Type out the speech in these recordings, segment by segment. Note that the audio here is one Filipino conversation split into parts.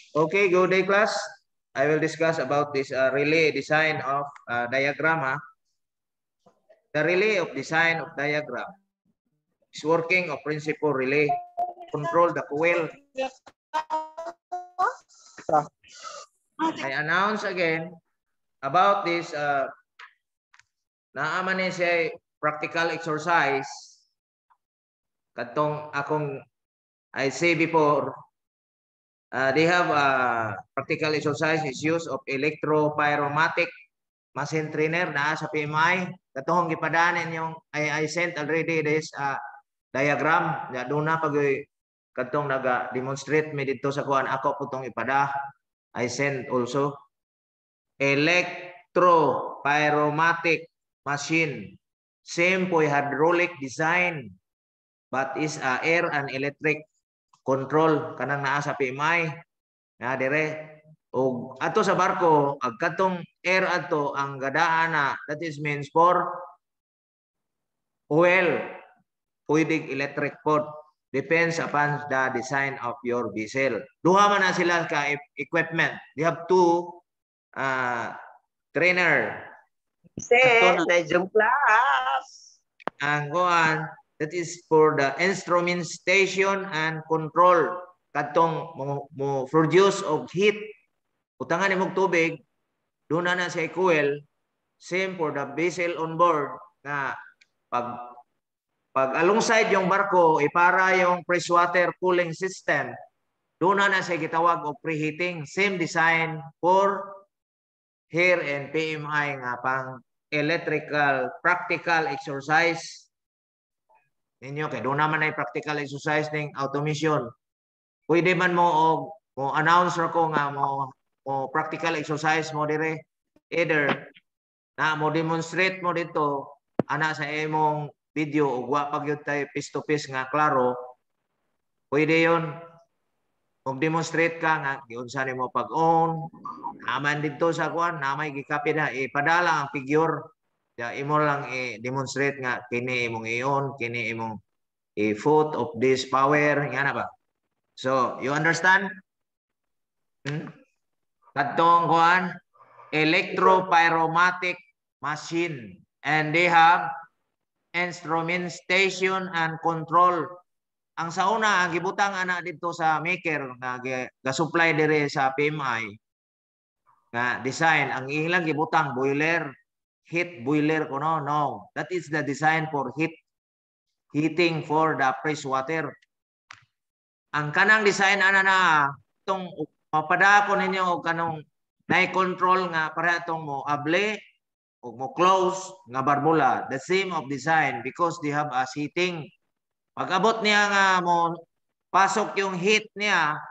Okay, good day class. I will discuss about this relay design of diagram. The relay of design of diagram is working of principle relay. Control the coil. I announce again about this naaman ni siya practical exercise. Katong akong I say before, they have practical exercise is use of electropyromatic machine trainer na sa PMI. Katong gipadanin yung I sent already this diagram. Ya doon na pag katong naga-demonstrate mi dito sa kuan ako putong ipada. I sent also electropyromatic machine. Same po hydraulic design but is air and electric control kanang naa sa PMI. Na dire o ato sa barko ag katong air ato ang gadaan na that is means for oil pwedeng electric pod depends upon the design of your vessel. Duha man na sila ka equipment. They have two trainer. Medyo class. Ang kuan that is for the instrumentation and control katong mo produce of heat. Utangan imong tubig, doon na sa coil, same for the vessel on board na pag alongside yung barko, ipara yung freshwater cooling system, doon na sa gitawag o preheating. Same design for here and PMI nga pang electrical practical exercise. Ninyo, kaya doon naman ay practical exercise ng automation. Pwede man mo announce ko nga mo practical exercise mo dire either na mo demonstrate mo dito ana sa imong video ug wa pag yun tayo face to face nga klaro, pwede yon mag-demonstrate ka nga giunsa nimo pag-on naman dito sa kuan namay gikapit na ipadala ang figure ya imo lang i-demonstrate nga kini imong i-on kini imong i-foot of this power nga na ba. So you understand? Katong kuan electropyromatic machine and they have instrumentation and control. Ang sa una ang gibutang ana dito sa maker nga ga-supply dire sa PMI nga design ang ilang gibutang boiler, heat boiler kuno no. That is the design for heating for the fresh water. Ang kanang design ana na tong mapada ko ninyo og kanong na-control nga para itong mo able o mo close nga barbula. The same of design because they have a heating. Pag abot niya nga mo pasok yung heat niya,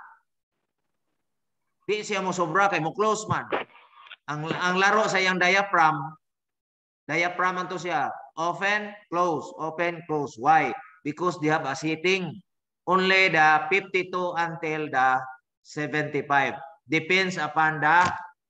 di siya mo sobra kay mo close man. Ang laro sa iyang diaphragm man to siya. Open, close, open, close. Why? Because they have a heating. Only the 52 until the 75. Depends upon the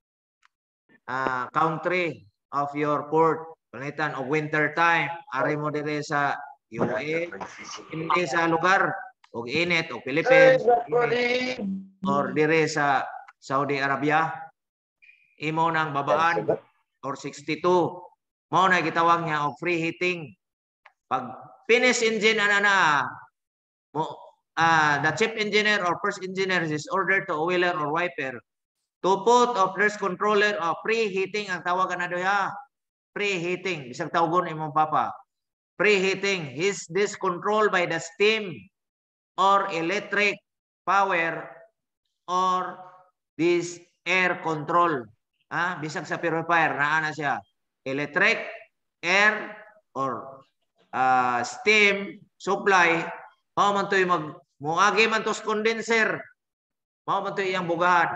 country of your port. Palitan o winter time, ari mo dire sa UAE, hindi sa lugar og init o Philippines or dire sa Saudi Arabia, imo nang babaan or 62. Mao na gitawag niya og free heating. Pag finish engine ana mo the chief engineer or first engineer is ordered to oiler or wiper to put of nurse controller o preheating ang tawagan na doya. Preheating. Bisag tawagon imong papa. Preheating. Is this controlled by the steam or electric power or this air control? Bisag sa purifier, naa na siya. Electric, air, or steam supply. Mao man to'y muagi man to's condenser. Mao man to'y iyang bugahan.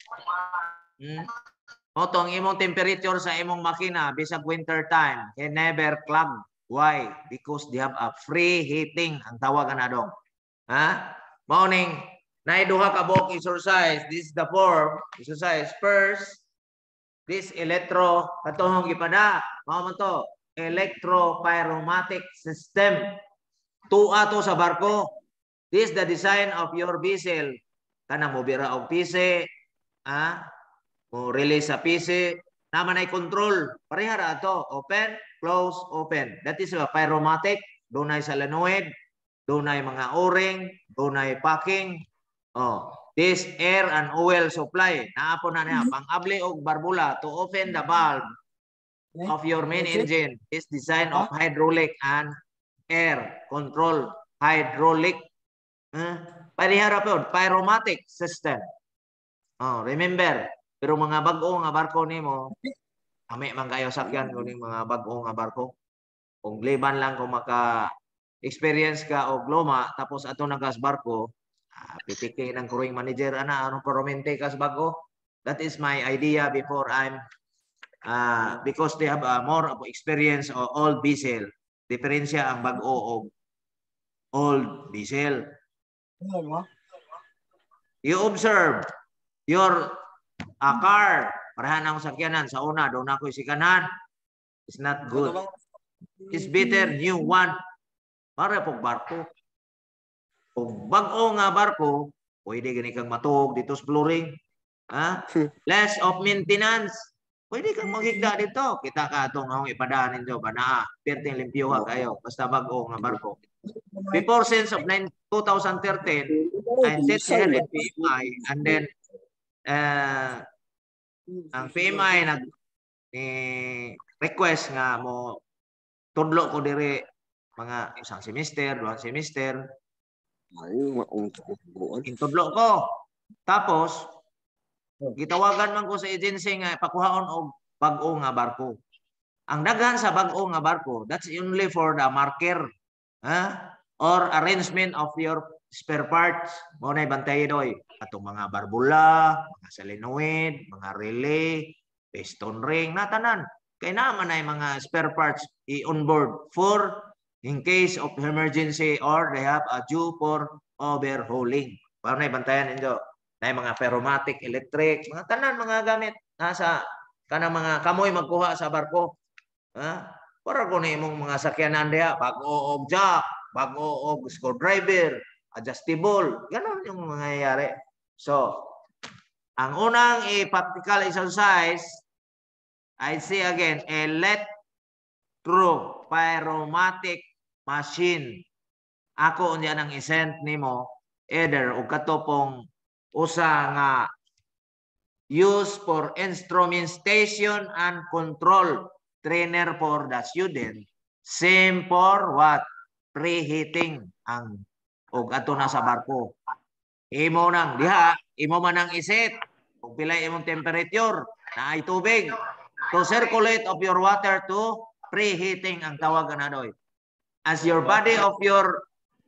Mao to ang imong temperature sa imong makina bisag winter time can never clog. Why? Because they have a free heating ang tawagan na dong. Mao ning naiduha ka buok exercise. This is the form exercise. First, this electro katong gipada. Mao man to electropyromatic system. Tuwa to sa barko. This is the design of your vessel. kana mo bira og PC, mo release sa PC, naman ay control. Pareha ra ato, open, close, open. That is a pyromatic, dunay solenoid, dunay mga o-ring, dunay packing. This air and oil supply, naapon na niya, pang-abli og barbula to open the valve of your main engine is design of hydraulic and air control hydraulic. Parihara po, pyromatic system. Remember, pero mga bag-o nga barko nimo, ame man kayo sakyan kuning mga bag-o nga barko. Kung liban lang kung maka-experience ka og luma, tapos ato nagas barko, pipiki ng crewing manager, anong permente kas bago? That is my idea before I'm because they have more of experience of old diesel. Diferensya ang bag-o og old diesel. You observe your car, parahan ang sakyanan sa una, doon ako isikanan. It's not good. It's better new one. Para pong barko. Kung bag-o nga barko, pwede gani kang matug dito sa flooring. Less of maintenance. Pwede kang maghigda dito. Kita ka itong akong ipadaanin dito. Banaa. Perting limpyo kayo. Basta bag-o nga barko. Before since of 2013, I set here in PMI and then ang PMI request nga mo tudlo ko diri mga isang semester, 2 semester. Intudlo ko. Tapos gitawagan man ko sa agency nga pakuhaon og bag-o nga barko. Ang daghan sa bag-o nga barko, that's only for the marker, or arrangement of your spare parts. Mo nay bantay doy. Atong mga barbula, mga solenoid, mga relay, piston ring, natanan. Kay naman ay mga spare parts on board for in case of emergency or they have a due for overhauling. Para nay bantayan ninyo. Nay mga pyromatic, electric, mga tanan mga gamit nasa kanang mga kamoy magkuha sa barko. Para ko na imong mga sakyanan diha, bag-o og jack, bag-o og screwdriver, adjustable, ganon yung mangyayari. So, ang unang practical exercise, I say again, electropyromatic machine. Ako unya nang isend nimo either og katopong usa nga use for instrumentation and control trainer for the student. Same for what? Preheating ang og ato na sa barko. Imo nang diha, imo man ang iset kung pila imong temperature na ay tubig to circulate of your water to preheating ang tawag na doy. As your body of your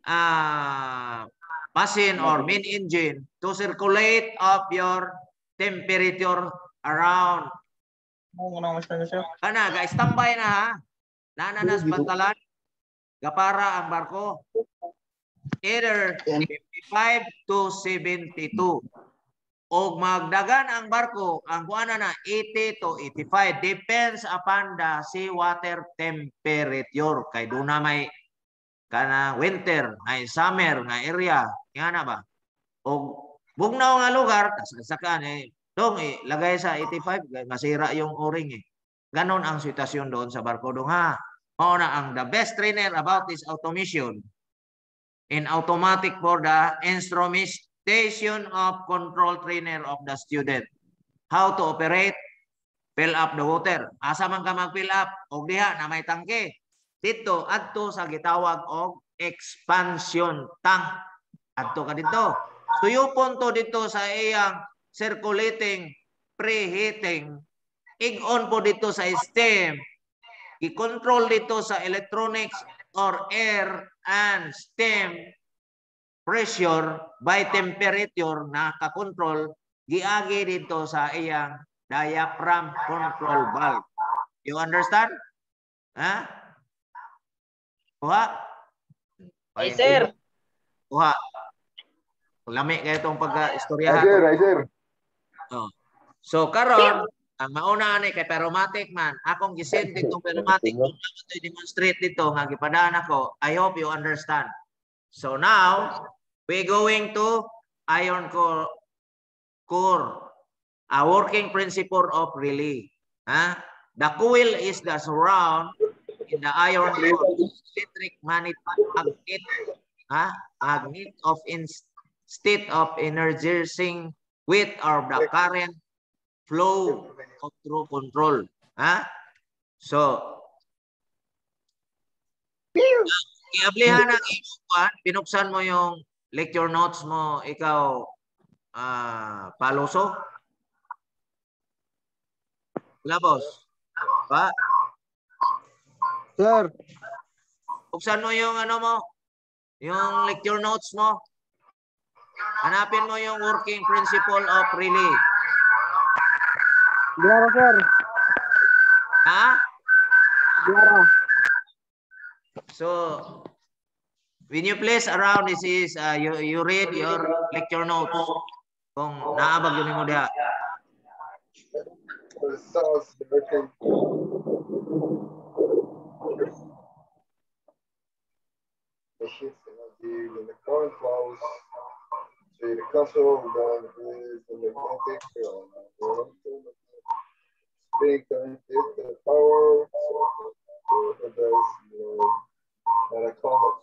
machine or main engine to circulate of your temperature around. Kana, ga-standby na ha. Nananas pantalan. Gapara ang barko. Either 55 to 72. O magdagan ang barko, ang kuana na 80 to 85. Depends upon the seawater temperature. Kay doon na may kana winter, ngay summer, nga area. Nga na ba? O bugnaw nga lugar, sasakan dong lagay sa 85, masira yung o-ring Ganon ang sitwasyon doon sa barko dong ha. Mao na ang the best trainer about this automation in automatic for the instrumentation of control trainer of the student. How to operate, fill up the water. Asa man ka mag-fill up, og diha na may tangke. Dito, adto sa gitawag og expansion tank. Adto ka dito. Suyupon to dito sa iyang circulating, preheating. Ig-on po dito sa steam. I-control dito sa electronics or air and steam pressure by temperature na kakontrol. Giagi dito sa iyang diaphragm control valve. You understand? Ha? Kuha? Ay, sir. Kuha. Lami kayo itong pag-istoryahan. Ay, sir. So, karon ang mauna ni kay pyromatic man, akong gisend itong pyromatic, kung ito demonstrate dito, nga gipadaan ako, I hope you understand. So now, we're going to iron core, a working principle of relay. The coil is the surround in the iron core, electric magnet of state of energizing with or the current flow of through control. So, i-ablihan ang imo, binuksan mo yung lecture notes mo, ikaw, Paluso? Labos? Pa? Sir. Buksan mo yung ano mo, yung lecture notes mo. Hanapin mo yung working principle of relay. Biara, sir. Biara. So, when you place around, this is, you read your lecture notes. Kung naabag yun mo diha. The current flows to the console that is the magnetic field. Being connected to the power so that is that I call it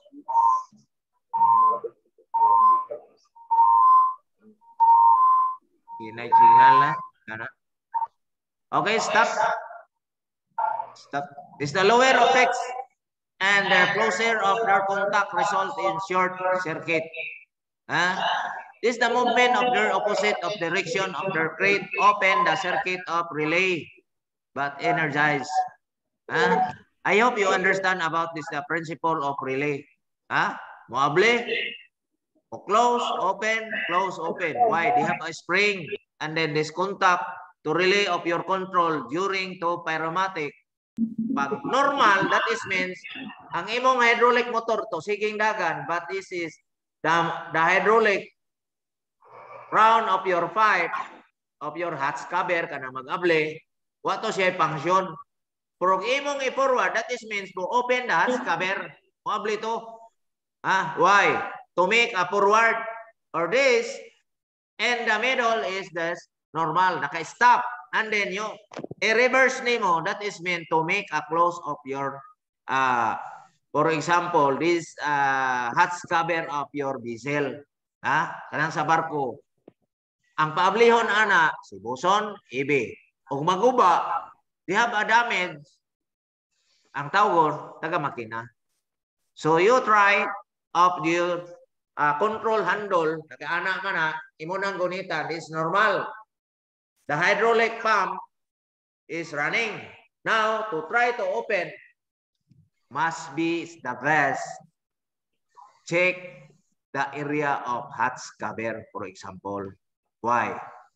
Okay, stop. Stop. This is the lower of X and the closer of their contact result in short circuit. This is the movement of their opposite of direction of their crate open the circuit of relay but energize. I hope you understand about this the principle of relay. Moable, close, open, close, open. Why? They have a spring and then this contact to relay of your control during to pyramatic. Pag normal, that is means ang imong hydraulic motor to siging dagan, but this is the hydraulic round of your pipe of your hot scabber kana mag-able, what to siya function. Pero imong i-forward, that is means to open the hot scabber. Mo-able to. Why? To make a forward or this, and the middle is this normal, naka-stop. And then you reverse nimo, that is meant to make a close of your, for example, this hot scabber of your diesel. Kanang sa barko. Ang paablihon ana, si Buson, ibe. Kung maguba, they have a damage, ang tawgon, taga makina. So you try of your control handle, nag-ana ka na, imo nang gunita, this is normal. The hydraulic pump is running. Now, to try to open, must be the best. Check the area of hot scabber, for example. Why?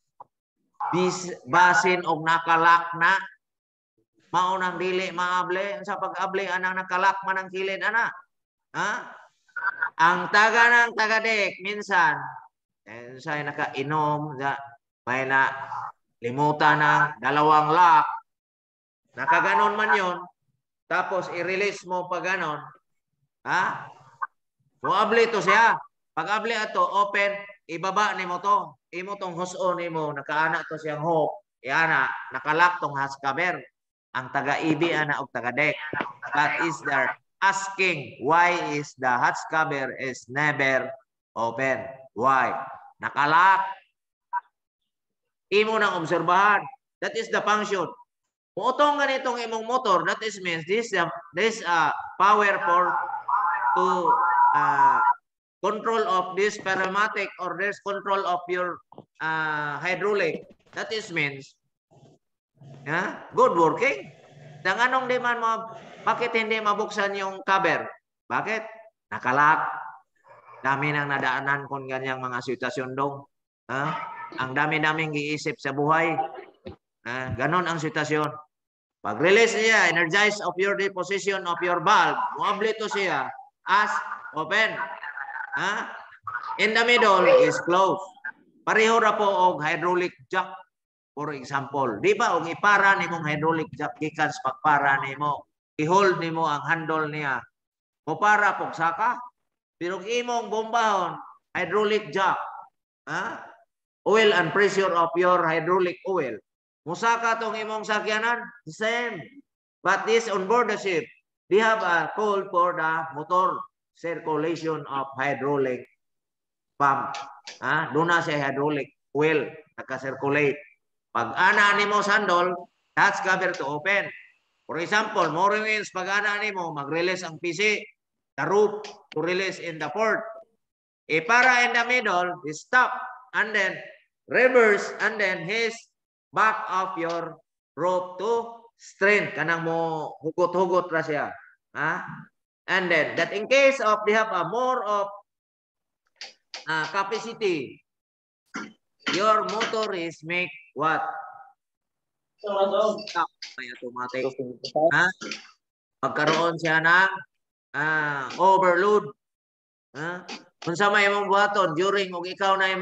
Basin og nakalak na, maunang dili maable, sa pag-able, anang nakalak man ang kilid, ana. Ang taga ng tagadek, minsan, sa nakainom, may na, limutan ng dalawang lock. Nakaganon man yun. Tapos i-release mo pa ganon. Muable to siya. Pag able ato, open, ibaba ni mo to. Imo tong huson ni mo, nakaana to siyang hook. Iana, nakalak tong haskaber. Ang taga-ibi ana og taga-deck. That is the asking why is the haskaber is never open. Why? Nakalak. Imo nang obserbahan. That is the function. Kung utong ganitong imong motor, that is means this power for to control of this pneumatic or this control of your hydraulic. That is means good working. Nang anong di man bakit hindi mabuksan yung cover? Bakit? Nakalak. Dami nang nadaanan kung ganyang mga sitwasyon dong. Ang dami-daming giisip sa buhay. Ganon ang sitwasyon. Pag-release niya, energize of your deposition of your valve, muable to siya as open. In the middle is closed. Pareho ra po og hydraulic jack, for example. Di ba, og ipara ni mong hydraulic jack, gikan sa pagpara ni mo, i-hold ni mo ang handle niya. O para po saka, pero imong bombahon, hydraulic jack, oil and pressure of your hydraulic oil. Musaka tong imong sakyanan, the same. But this on board the ship, they have a call for the motor circulation of hydraulic pump. Doon na siya hydraulic oil, naka-circulate. Pag ana ni mo sandol, that's cover to open. For example, mooring wheels, pag ana ni mo, mag-release ang PC, the rope to release in the port. Para in the middle, he stop, and then reverse, and then his back of your rope to strength. Kanang mo hugot-hugot ra siya. And then, that in case of they have a more of capacity, your motor is make what? Stop by automatic. Magkaroon siya ng overload. Kung sa may mong buhaton, during og ikaw na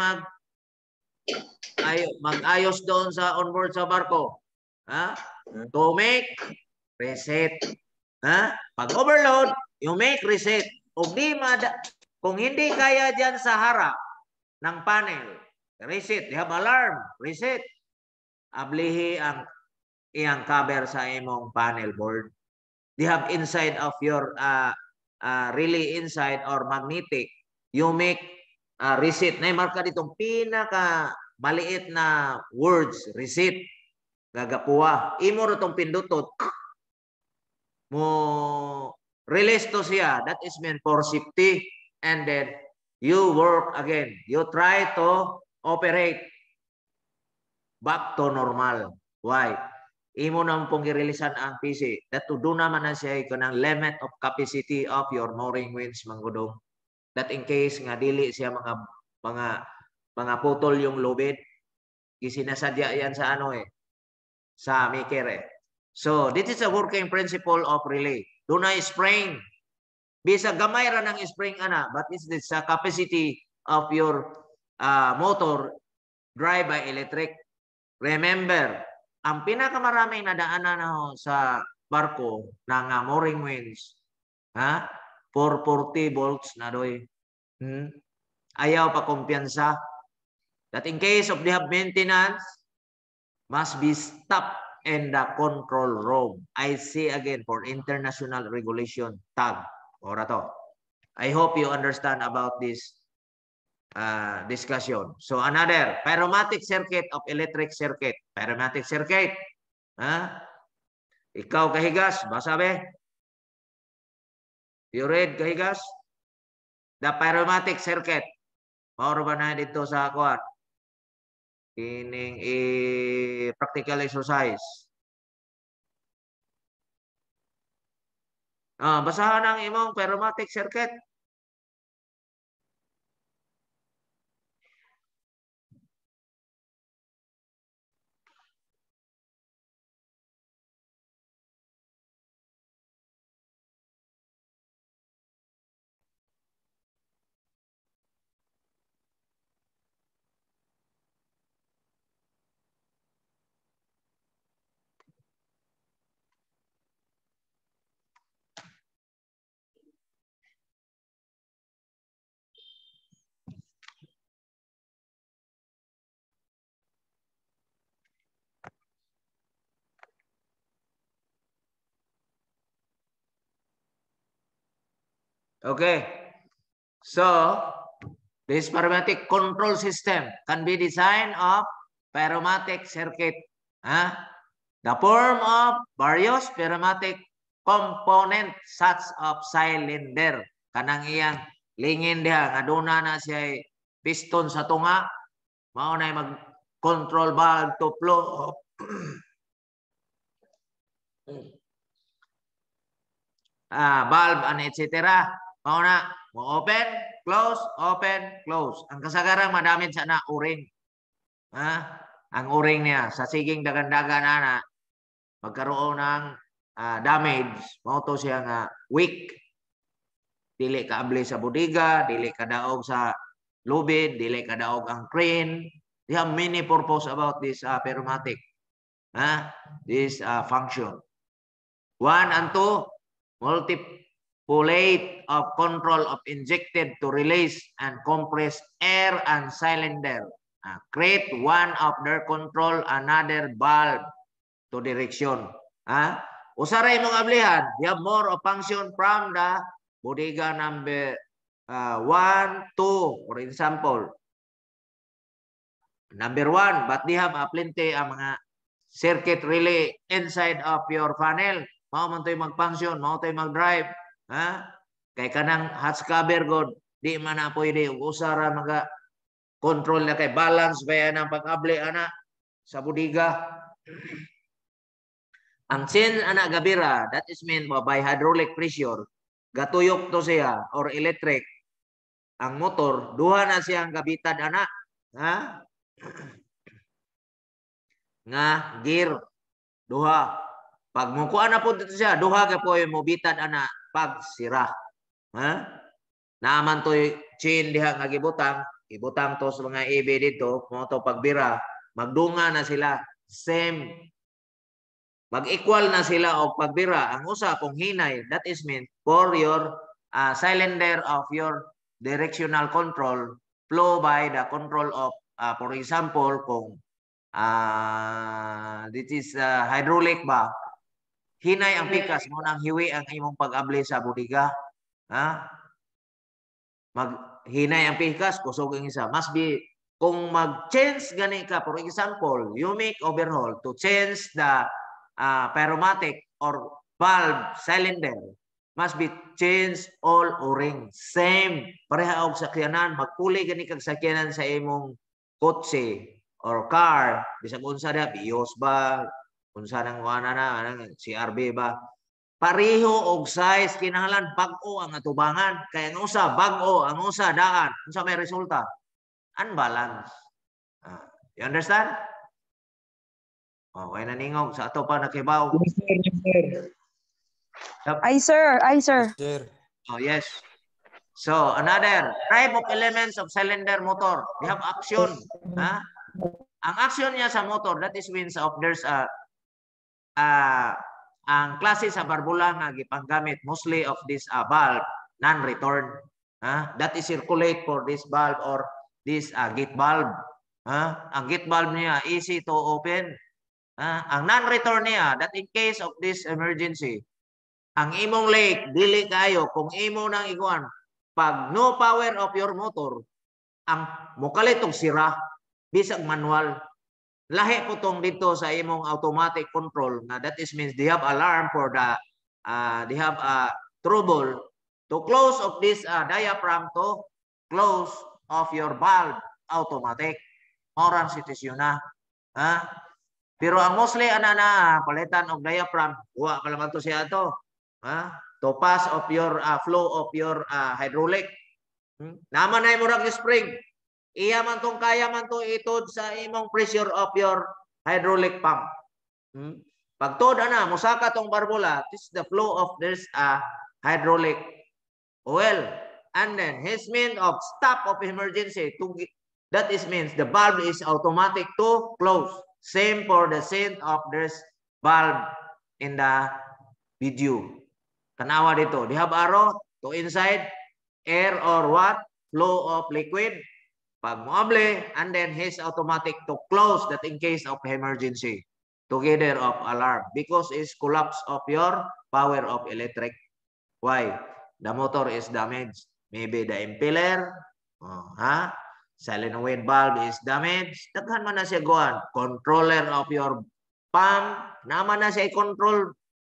mag-ayos doon sa onboard sa barko. To make reset. Pag overload, you make reset. Kung hindi kaya dyan sa harap ng panel, reset. You have alarm, reset. Ablihi ang iyang cover sa imong panel board. They have inside of your relay inside or magnetic. You make reset. Na-marka ditong pinaka maliit na words, reset. Gagapuha. Imo ro tong pindutot. Mo release to siya. That is meant for safety. And then you work again. You try to operate back to normal. Why? Imo nang pong i-releasean ang PC. That to do naman na siya kanang limit of capacity of your mooring winch manggudong. That in case nga dili siya mga putol yung lubid, isinasadya yan sa sa maker So this is a working principle of relay. Do na spring. Bisa gamay ra ng spring but this is the capacity of your motor drive by electric. Remember, ang pinakamaraming nadaanan sa barko ng mooring winch 440 volts na doy. Ayaw pa kumpiyansa. That in case of they have maintenance, must be stopped in the control room. I say again for international regulation tag. Ora to. I hope you understand about this discussion. So another, pyromatic circuit of electric circuit. Pyromatic circuit. Ikaw kahigas, basa be? You read kahigas? The pyromatic circuit. Mauro ba na dito sa kuwan? Ining practical exercise. Basahan ang imong pyromatic circuit. Okay. So, this pyromatic control system can be designed of pyromatic circuit. The form of various pyromatic component such of cylinder. Kanang iyang lingin diha. Aduna na siya piston sa tunga. Mao na mag-control valve to flow of valve and etc. Mauna, mo open, close, open, close. Ang kasagaran madamit sa o-ring. Ang o-ring niya sa siging dagan-dagan magkaroon ng damage, mao to siya nga weak. Dili ka abli sa bodega, dili ka daog sa lubid, dili ka daog ang crane. They have many purpose about this pyromatic. This function. 1 and 2, multiple of control of injected to release and compress air and cylinder. Create one of their control, another valve to direction. Usaray mong ablihan, you have more of function from the bodega number 1, 2, for example. Number 1, but they have plenty ang mga circuit relay inside of your funnel. Mao man to'y mag-function, mao to'y mag-drive. Kay kanang hot scabber god, di man na pwede usara mga control na kay balance ba yan ang pag-abli ana sa bodega. Ang chain ana gabira, that is meant by hydraulic pressure. Gatuyok to siya or electric. Ang motor, duha na siyang gabitan ana. Nga gear, duha. Pag mukuha na po dito siya, duha ka po yung mubitad ana pag sira. Naaman to'y chain diha nga gibutang, ibutang to sa mga EB dito, mo to pagbira, magdunga na sila, same. Mag-equal na sila o pagbira. Ang usa kung hinay, that is meant for your cylinder of your directional control, flow by the control of, for example, kung this is hydraulic ba, hinay ang pikas, mo nang hiwi ang imong pag-abli sa bodega. Hinay ang pikas, kusog ang isa. Must be, kung mag-change gani ka, for example, you make overhaul to change the pneumatic or valve cylinder, must be changed all o-ring. Same. Pareha og sakyanan, magpuli gani kag sakyanan sa imong kotse or car, bisag unsa da, bios ba, unsa nang wana na, CRB ba. Pareho og size, kinahanglan bag-o ang atubangan. Kaya ang usa bag-o, ang usa daan. Unsa may resulta? Unbalance. You understand? Kaya naningog sa ato pa nakibaw. Yes, sir. Yes, sir. Ay, sir. Ay, sir. Yes, sir. Yes. So, another type of elements of cylinder motor. They have action. Ang action niya sa motor, that is means of there's ang klase sa barbula nga gipanggamit mostly of this valve, non-return. That is circulate for this valve or this gate valve. Ang gate valve niya, easy to open. Ang non-return niya, that in case of this emergency, ang imong lake, dili kayo, kung imo nang iguan, pag no power of your motor, ang mukalitong sira, bisag manual. Lahi po tong dito sa imong automatic control, na that is means they have alarm for the, they have trouble to close of this diaphragm to close of your valve automatic. Orang sitisyon na. Pero ang mostly ana palitan og diaphragm, wa pa naman to siya to. To pass of your flow of your hydraulic. Naman ay murag spring. Iya man tong kaya man to itod sa imong pressure of your hydraulic pump. Pag tod ana musaka tong barbula, this is the flow of this hydraulic oil. And then his mean of stop of emergency to that is means the valve is automatic to close. Same for the scent of this valve in the video. Tanawa dito. They have arrow to inside air or what? Flow of liquid. Pag moable, and then his automatic to close that in case of emergency. Together of alarm. Because it's collapse of your power of electric. Why? The motor is damaged. Maybe the impeller. Solenoid valve is damaged. Daghan man na siya guan. Controller of your pump. Naman na siya control.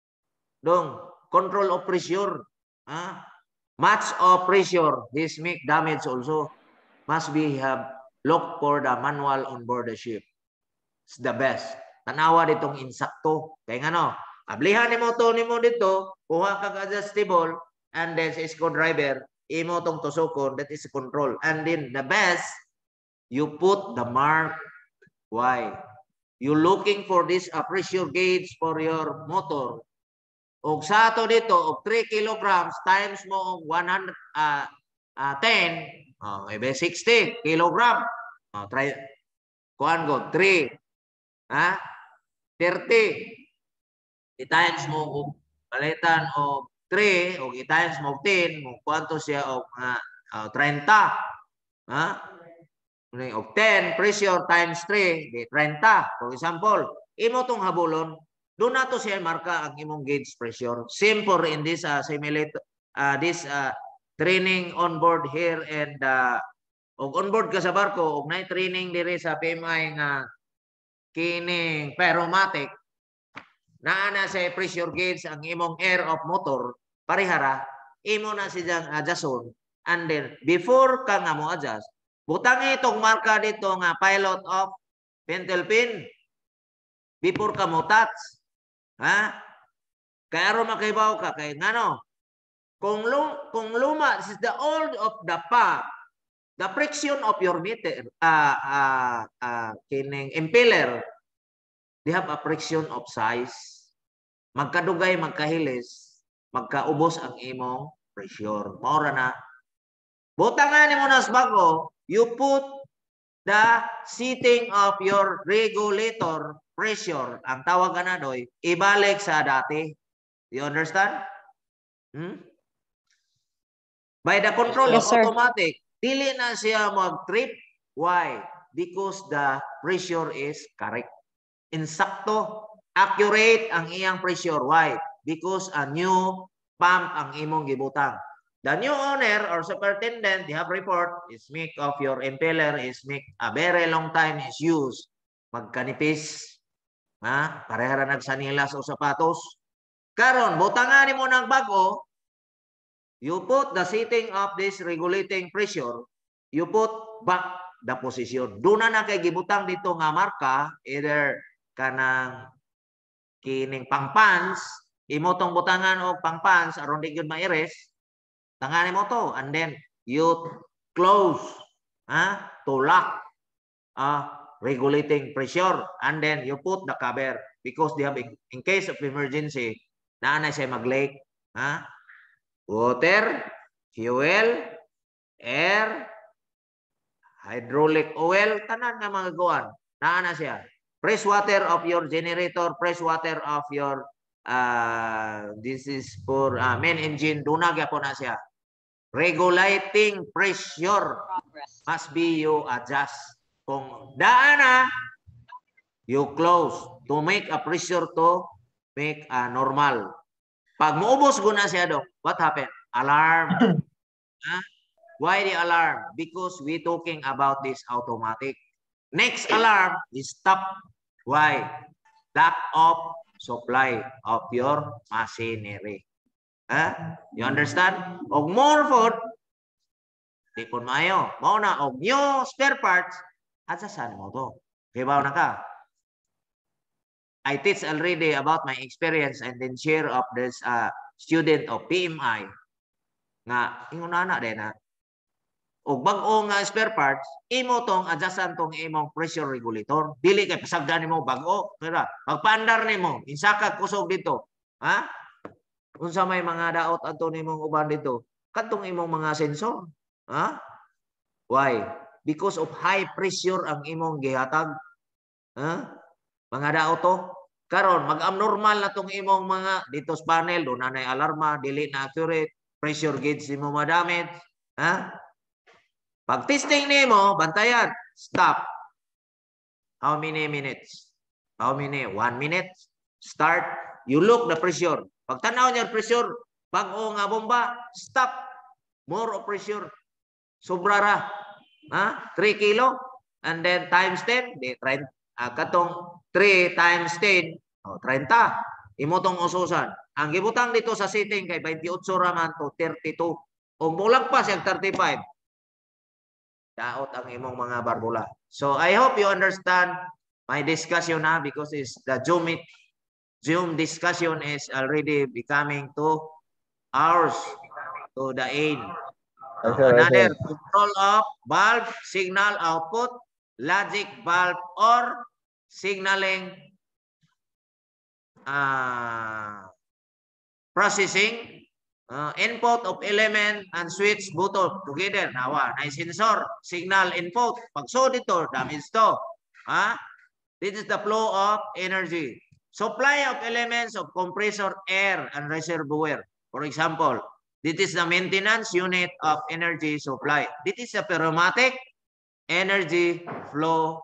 Control of pressure. Much of pressure. This make damage also. Must be have look for the manual on board the ship. It's the best. Tanawa ditong insakto. Kaya nga no, ablihan ni mo to ni mo dito. Kuha kag adjustable. And then sa screwdriver. Imo tong tusokon. That is control. And then the best. You put the mark. Why? You looking for this pressure gauge for your motor. Og sa ato dito, og 3 kilograms times mo og 110, maybe 60 kilogram. Try, kuhan ko, 3. 30. I times mo og palitan og 3 o i-times mo 10 mo kwanto siya og 30 ha of 10 pressure times 3 di 30 for example imo tong habulon do nato siya marka ang imong gauge pressure simple in this simulator this training on board here and og on board ka sa barko og nay training diri sa PMI nga kining pyromatic naa na sa pressure gauge ang imong air of motor parihara imo na siyang adjuston and then before ka nga mo adjust butang itong marka dito nga pilot of pentel pin before ka mo touch ha kay aron makahibaw ka kay ngano kung luma this is the old of the pump the friction of your meter kining impeller they have a friction of size magkadugay magkahilis magkaubos ang imong pressure maura na butangan nimo nas bago you put the setting of your regulator pressure ang tawag na doy ibalik sa dati you understand by the control Yes, of sir. automatic dili na siya mag-trip why because the pressure is correct insakto accurate ang iyang pressure why because a new pump ang imong gibutang the new owner or superintendent they have report is make of your impeller is make a very long time is used magkanipis parehara nagsanilas o sapatos karon butangan nimo ng bago you put the setting of this regulating pressure you put back the position duna na kay gibutang dito nga marka either kanang kining pangpans imo tong butangan og pangpans aron di gyud maires tangani mo to and then you close to lock regulating pressure and then you put the cover because they have in case of emergency naa na siya mag-leak water fuel air hydraulic oil tanan nga mga guan naa na siya fresh water of your generator fresh water of your this is for main engine dunag po na siya regulating pressure must be you adjust kung daan na you close to make a pressure to make a normal pag muubos guna siya dok what happened alarm why the alarm because we talking about this automatic next alarm is stop why lack of supply of your machinery you understand og more food di pun mayo mao na og new spare parts at saan mo to hibaw na ka I teach already about my experience and then share of this student of PMI nga ingon ana din og bag-o nga spare parts imo tong adjustan tong imong pressure regulator dili kay pasagdan nimo bag-o kaya magpaandar nimo insakag kusog dito unsa may mga daot adto nimong uban dito kadtong imong mga sensor why because of high pressure ang imong gihatag mga daot to karon mag-abnormal na tong imong mga dito sa panel do na nay alarma dili na accurate pressure gauge mo madamage pag testing nimo bantayan stop how many minutes 1 minute start you look the pressure pag tanaw niya pressure bag-o nga bomba stop more of pressure sobra ra 3 kilo and then times 10 di 30 katong 3 times 10 30 imo tong ususan ang gibutang dito sa setting kay 28 ra man to 32 o mulag pa siyang 35 daot ang imong mga barbula so I hope you understand my discussion now because is the Zoom discussion is already becoming 2 hours to the end. Another control of valve, signal output, logic valve or signaling processing, input of element and switch button together. Nawa, na sensor, signal input. Pag so dito, damage to. This is the flow of energy. Supply of elements of compressor air and reservoir. For example, this is the maintenance unit of energy supply. This is a pneumatic energy flow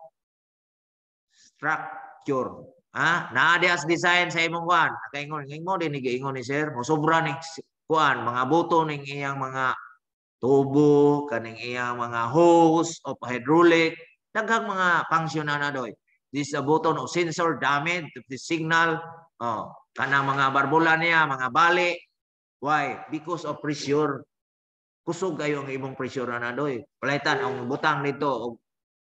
structure. Naa di as design sa imong kuan. Kaingon din giingon ni sir, mo sobra ni kuan mga buto ning iyang mga tubo, kaning iyang mga hose of hydraulic, daghang mga function na doy. This is a button of sensor damage to the signal. Kanang mga barbula niya, mga bali. Why? Because of pressure. Kusog kayo ang imong pressure na doy. Palitan ang butang dito og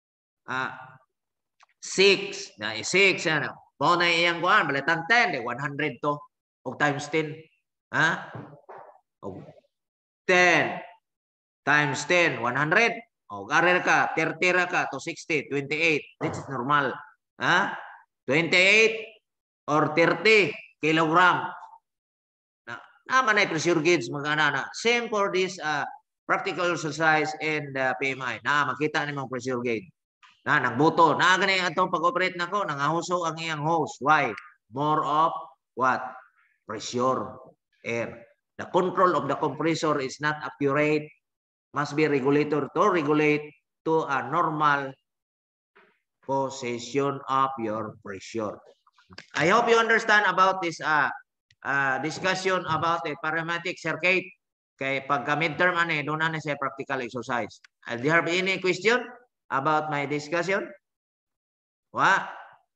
6 na 6 ano. Mao na iyang kuan, palitan 10, 100 to og times 10. Og 10 times 10, 100. Og arer ka 30 ra ka to 60, 28. This is normal. 28 or 30 kilogram. Naman ay pressure gauge mga same for this practical exercise and PMI. Makita ni mong pressure gauge. Nagbuto. Gani atong pag-operate nako, nangahuso ang iyang hose. Why? More of what? Pressure, air. The control of the compressor is not accurate. Must be regulator to regulate to a normal position of your pressure. I hope you understand about this discussion about the parametric circuit. Kay pagka midterm doon na sa practical exercise. Do you have any question about my discussion? What?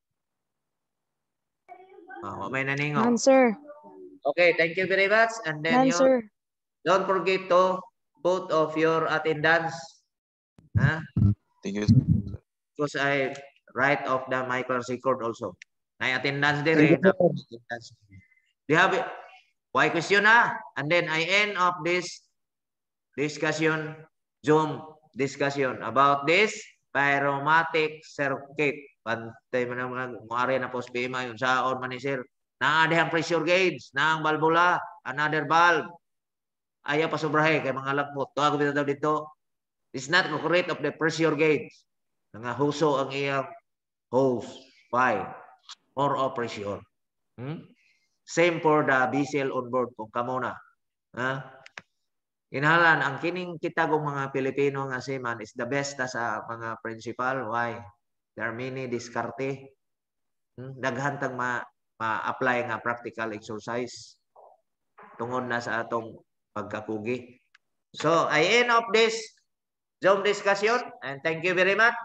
May naningo. Answer. Okay, thank you very much. And then Answer. don't forget to both of your attendance. Thank you. Because I write off the my class record also. My attendance there. Do you have why question and then I end of this discussion, Zoom discussion about this pyromatic circuit. Pantay mo na mga na post PMI yung saon man ni sir. Naadihang pressure gauge, naang balbula, another valve. Ayaw pa sobrahe kay mga lapot. Tuwa ko bitaw dito. It's not accurate of the pressure gauge. Nangahuso ang iyang hose. Why? More of pressure. Same for the BCL on board kung kamo na. Inhalan, ang kining kitagong mga Pilipino nga seaman is the best sa mga principal. Why? There are many diskarte. Daghantang ma-apply nga practical exercise. Tungod na sa atong pagkakugi. So, I end of this Zoom discussion and thank you very much.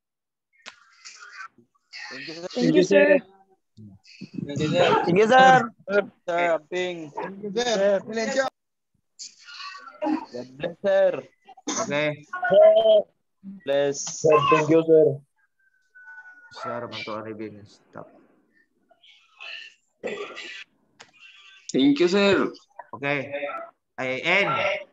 Thank you, sir. Thank you, sir. Sir, Amping. Thank you, sir. God bless, sir. Okay. Bless. Sir, thank you, sir. Sir, mantuan rin stop. Thank you, sir. Okay. I end.